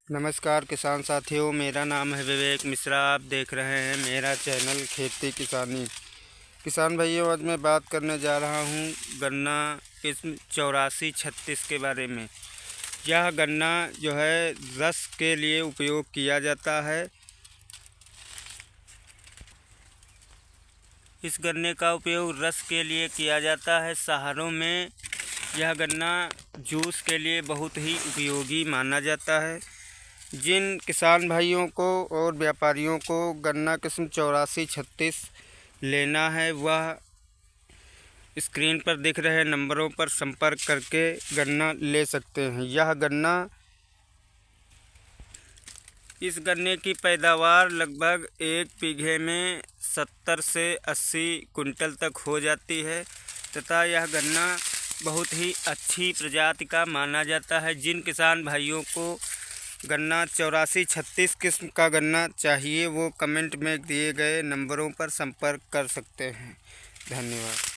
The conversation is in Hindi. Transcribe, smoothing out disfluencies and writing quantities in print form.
नमस्कार किसान साथियों, मेरा नाम है विवेक मिश्रा। आप देख रहे हैं मेरा चैनल खेती किसानी। किसान भाइयों, आज मैं बात करने जा रहा हूं गन्ना किस्म 8436 के बारे में। यह गन्ना जो है रस के लिए उपयोग किया जाता है। इस गन्ने का उपयोग रस के लिए किया जाता है। शहरों में यह गन्ना जूस के लिए बहुत ही उपयोगी माना जाता है। जिन किसान भाइयों को और व्यापारियों को गन्ना किस्म 8436 लेना है, वह स्क्रीन पर दिख रहे नंबरों पर संपर्क करके गन्ना ले सकते हैं। इस गन्ने की पैदावार लगभग 1 बीघे में 70 से 80 कुंटल तक हो जाती है तथा यह गन्ना बहुत ही अच्छी प्रजाति का माना जाता है। जिन किसान भाइयों को गन्ना 8436 किस्म का गन्ना चाहिए, वो कमेंट में दिए गए नंबरों पर संपर्क कर सकते हैं। धन्यवाद।